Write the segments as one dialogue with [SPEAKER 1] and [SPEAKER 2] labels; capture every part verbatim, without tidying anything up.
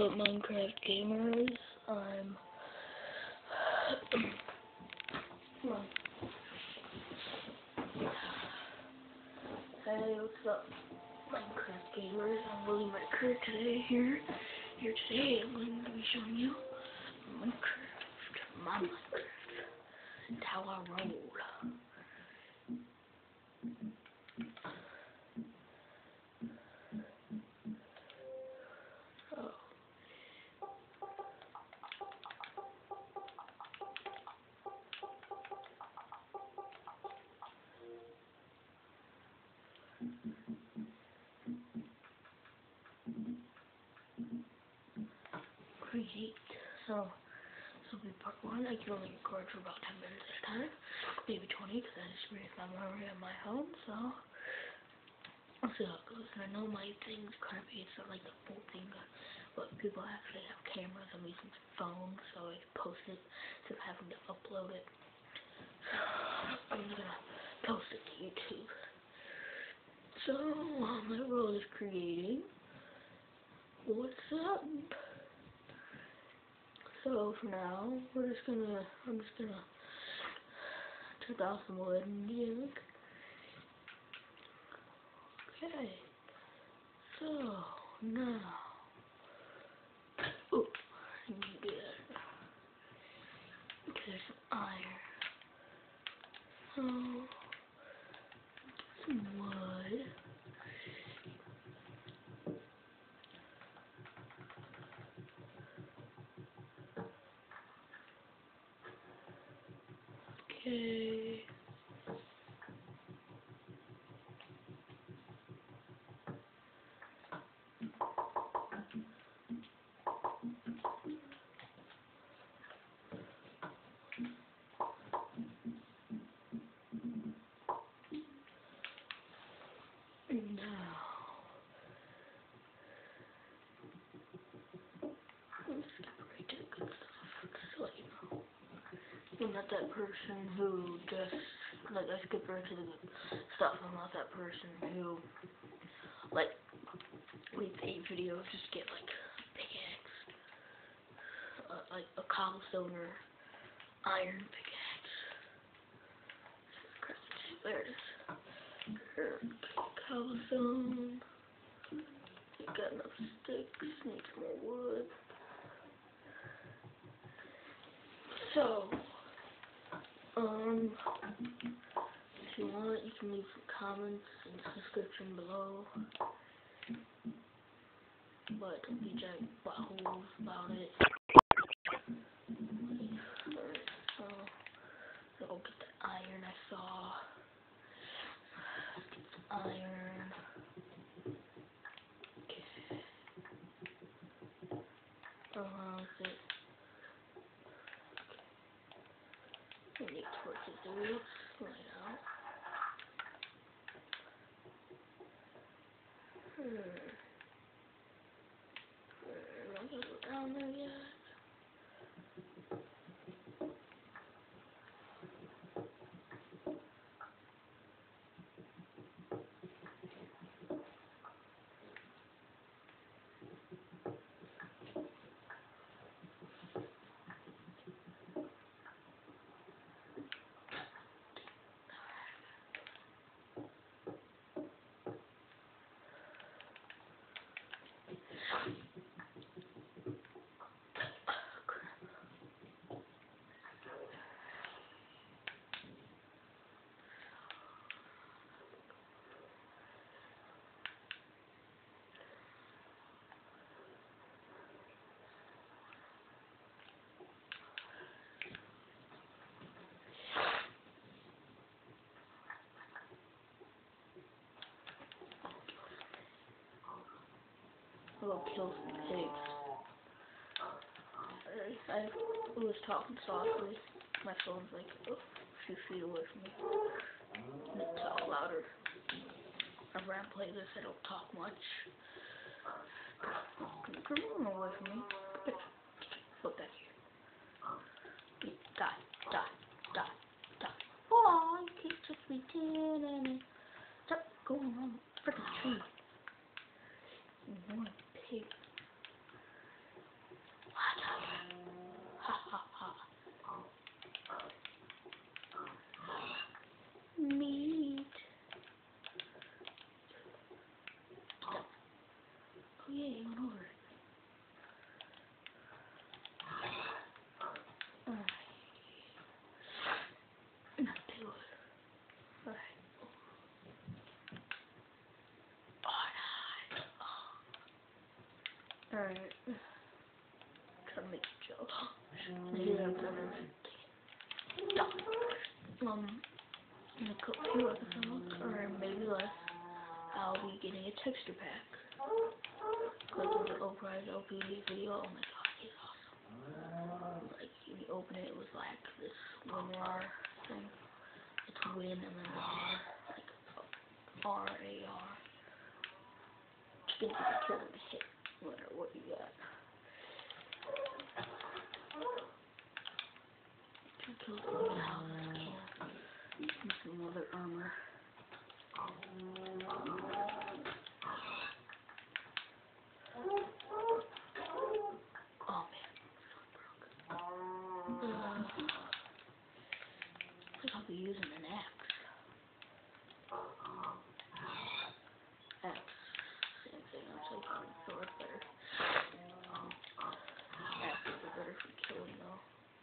[SPEAKER 1] What's up, Minecraft gamers? I'm come on. Hey, what's up, Minecraft gamers? I'm Willie Minecraft today. Here, here today, I'm going to be showing you Minecraft, my Minecraft, and how I roll. Create. So, this will be part one. I can only record for about ten minutes at a time, maybe twenty, because I just finished my memory at my home. So, I'll see how it goes. And I know my thing's crappy. It's not like the full thing, but people actually have cameras. I'm using phone, so I can post it instead of having to upload it. So, I'm gonna post it to YouTube. So, while my role is creating, what's up? So for now, we're just gonna, I'm just gonna take off some wood and junk. Okay, so now, oh, I need that. Okay, there's some iron. So, some wood. Okay. Now, let's get right to the good stuff. So, you know, I'm not that person who just, like, I skip right to the good stuff. I'm not that person who, like, leaves eight videos just to get, like, a pickaxe, uh, like a cobblestone or iron pickaxe. There it is. Cobblestone. Got enough sticks. Need some more wood. So, um, if you want, you can leave some comments in the description below. But don't be giant buttholes about it. Alright, so, so I'll get the iron I saw. Get some iron. Okay. Uh, is it? Okay. Need torches to do. Right out. Hmm. Hmm. Am I gonna go down there yet? I'll go kill some pigs. I, I was talking softly. My phone's like oh, a few feet away from me. I need to talk louder. Whenever I play this, I don't talk much. Come on away from me. Look back here. Die, die, die, die. Oh, you can't touch me, dead. Stop going on the freaking tree. You pig. yeah, you went over. Alright. Not do it. Alright. Oh, alright. Try to make a joke. Maybe I'm gonna stop. Um, in a couple few episodes, or maybe less, I'll be getting a texture pack. Because with the Oprah's O P D video, oh my god, it's awesome. Like, when you open it, it was like this WinRAR thing. It's Win and then R, like R A R. Spins like a kill and hit, no matter what you got. Two kills in the house, and some other armor. Oh man, uh, I'll be using an axe. Axe, same thing, I'm so far sword better. Axe is better for killing though.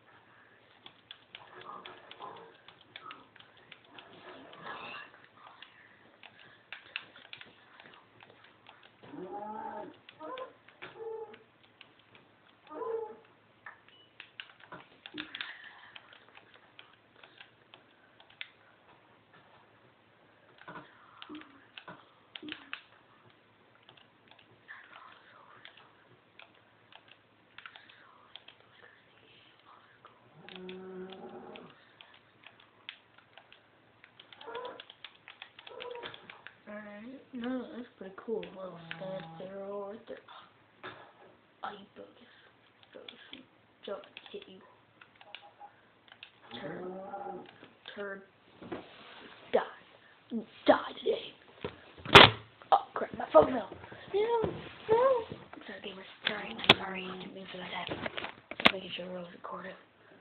[SPEAKER 1] Alright, no, that's pretty cool. Little stand barrel right there. Oh, you bogus. Bogus. Jump, hit you. Turd. Turd. Die. Die today. Oh, crap, my phone fell. No, no. I'm sorry, gamers. Sorry, I'm sorry. I didn't mean for that to happen. Just making sure I was recording.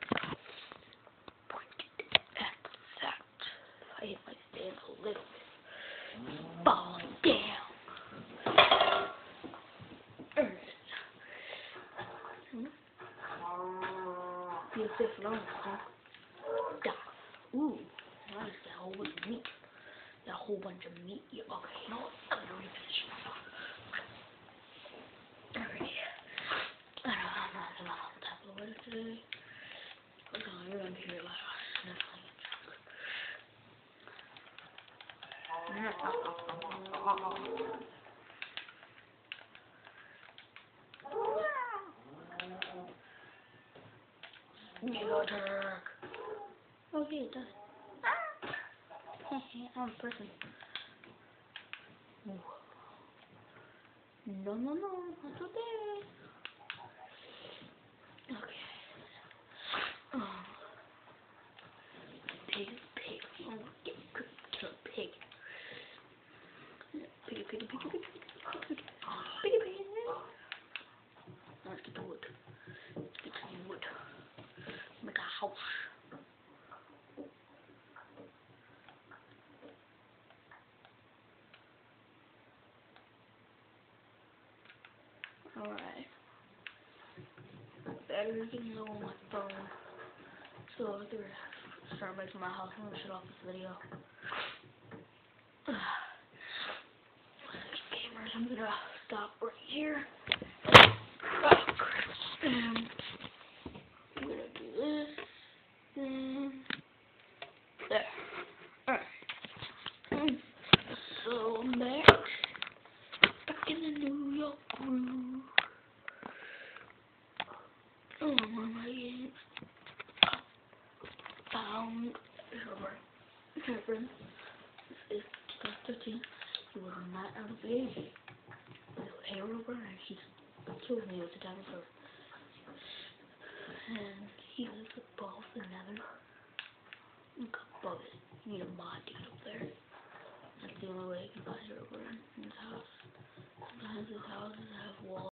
[SPEAKER 1] Exact. I hit my stand a little bit. Falling down. Be a bit long, huh? Die. Ooh, nice. Got a whole bunch of meat. Got a whole bunch of meat. Yeah, okay, you know what? I'm gonna refinish myself. Alright. I don't know, I'm not, I'm not on top of the weather today. Hold on, you're gonna hear like sniffling and junk. Nigga jerk. Okay, it does. I'm a person. Ooh. No, no, no, that's okay. Okay. Oh. Pig, pig. Oh, get good, kill a pig. Piggy, piggy, piggy, piggy, piggy, piggy, piggy, piggy. Let's get the wood. Let's get some wood. Make a house. Alright. Battery's getting low on my phone. So after I start making my house, I'm gonna shut off this video. Gamers, I'm gonna stop right here. Oh crap. And I'm gonna do this. And there. Alright. So I'm back. Back in the New York groove. Oh, what am I getting? Found Herbert. Herbert. This is twenty thirteen. He was not out of the age. Hey, Herbert, and he killed me with the dinosaur. And he lives above the nether. Look above it. You need a mod to get up there. That's the only way I can find Herbert in his house. Sometimes his houses have walls.